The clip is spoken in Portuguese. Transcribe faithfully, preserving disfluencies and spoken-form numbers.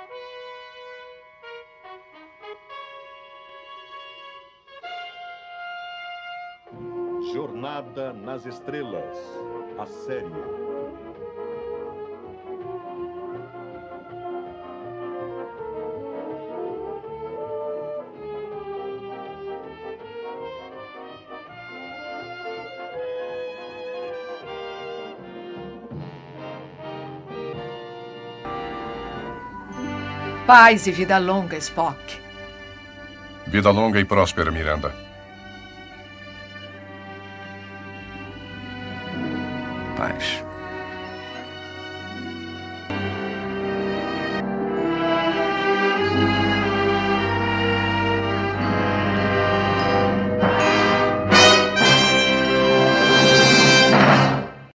Jornada nas Estrelas, a série. Paz e vida longa, Spock. Vida longa e próspera, Miranda.